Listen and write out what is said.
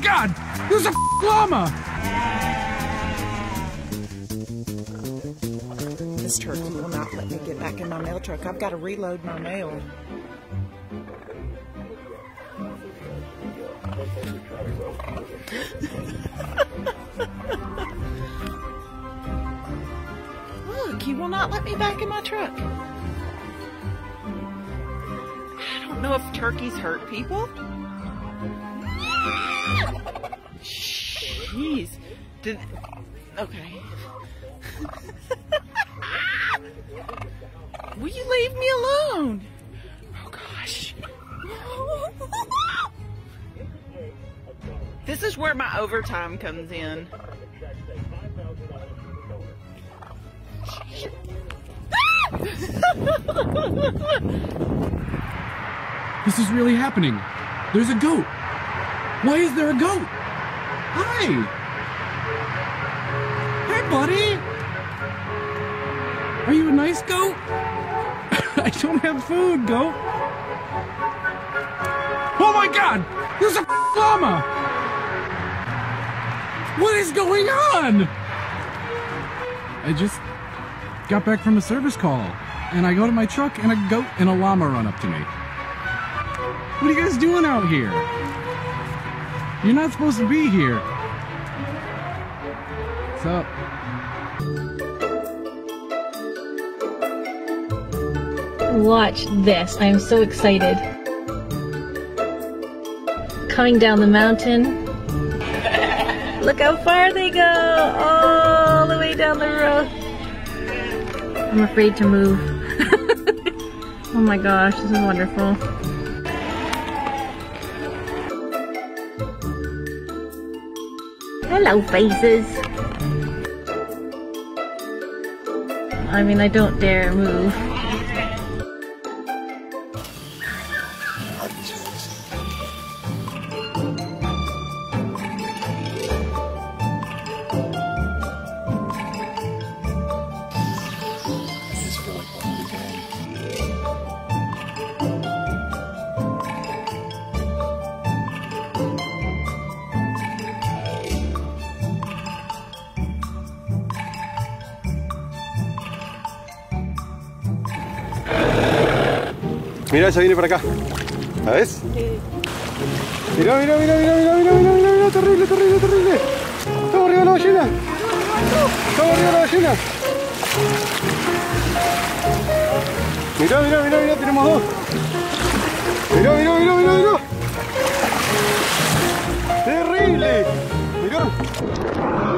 God! There's a llama! This turkey will not let me get back in my mail truck. I've got to reload my mail. Look, he will not let me back in my truck. I don't know if turkeys hurt people. Jeez. Okay. Will you leave me alone? Oh gosh. This is where my overtime comes in. This is really happening. There's a goat. Why is there a goat? Hi. Hey, buddy. Are you a nice goat? I don't have food, goat. Oh my God! There's a llama! What is going on? I just got back from a service call, and I go to my truck, and a goat and a llama run up to me. What are you guys doing out here? You're not supposed to be here. What's up? Watch this. I'm so excited. Coming down the mountain. Look how far they go. All the way down the road. I'm afraid to move. Oh my gosh, this is wonderful. Hello, faces. I mean, I don't dare move. Mira, ya viene para acá. ¿La ves? Mira, mira, mira, mira, mira, mira, mira, mira, mira, terrible, terrible, terrible. Estamos arriba de la ballena. Estamos arriba de la ballena. Mira, mira, mira, mira, tenemos dos. Mira, mira, mira, mira, mira. Terrible. Mira.